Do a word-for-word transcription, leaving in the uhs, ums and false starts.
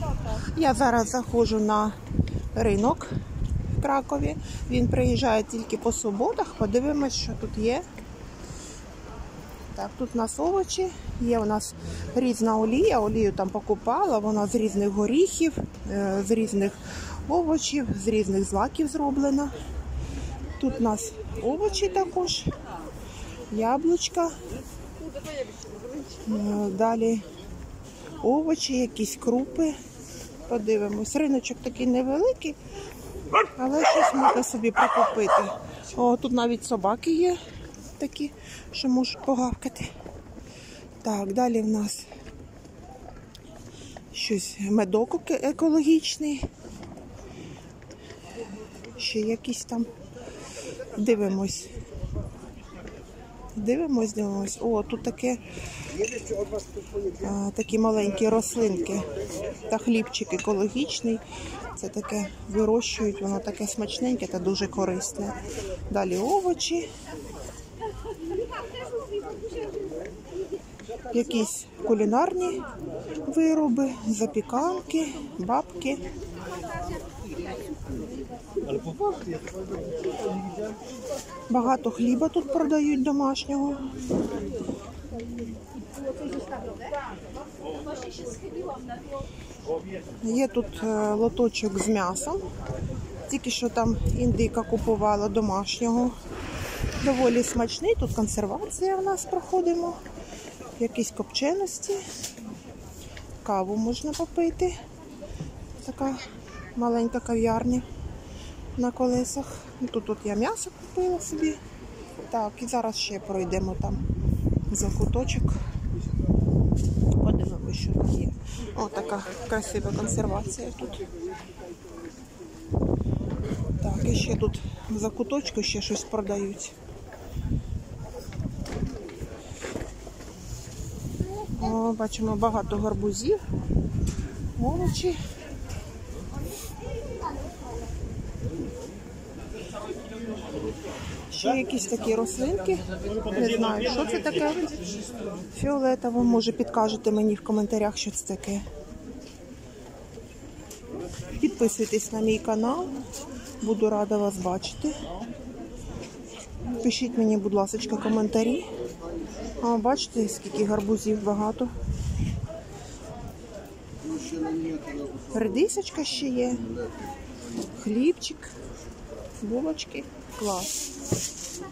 Я зараз заходжу на ринок в Кракові. Він приїжджає тільки по суботах. Подивимось, що тут є. Так, тут у нас овочі. Є у нас різна олія. Олію там покупала. Вона з різних горіхів, з різних овочів, з різних злаків зроблена. Тут у нас овочі також. Яблучка. Далі овочі, якісь крупи. Подивимось. Риночок такий невеликий, але щось можна собі прикупити. О, тут навіть собаки є такі, що можуть погавкати. Так, далі в нас щось медок екологічний. Ще якісь там. Дивимось. Дивимось, дивимось. О, тут таке, а, такі маленькі рослинки та хлібчик екологічний. Це таке вирощують, воно таке смачненьке та дуже корисне. Далі овочі. Якісь кулінарні вироби, запіканки, бабки. Багато хліба тут продають домашнього. Є тут лоточок з м'ясом. Тільки що там індика купувала домашнього. Доволі смачний. Тут консервація в нас проходимо. Якісь копченості. Каву можна попити. Така маленька кав'ярня на колесах. Тут, тут я м'ясо купила собі. Так, і зараз ще пройдемо там за куточок. Подивимося, що тут є. О, така красива консервація тут. Так, і ще тут за куточку ще щось продають. О, бачимо багато гарбузів, овочі. Ще якісь такі рослинки. Не знаю, що це таке. Фіолетово. Може, підкажете мені в коментарях, що це таке. Підписуйтесь на мій канал. Буду рада вас бачити. Пишіть мені, будь ласка, коментарі. О, бачите, скільки гарбузів багато. Редисочка ще є. Хлібчик. Булочки. Клас.